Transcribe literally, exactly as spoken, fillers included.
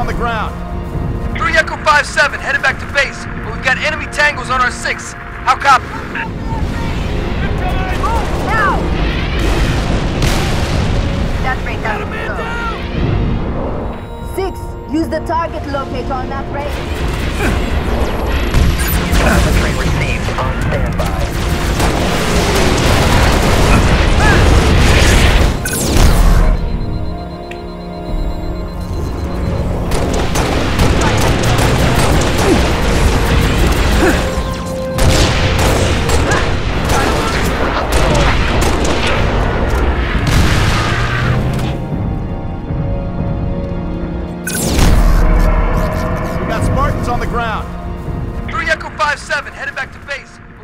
the ground. three Echo five seven, headed back to base, but we've got enemy tangos on our six. How copy? Now! That rate down. Six, use the target locator on that rate. Telemetry received on standby. We got Spartans on the ground. three Echo five seven, headed back to base.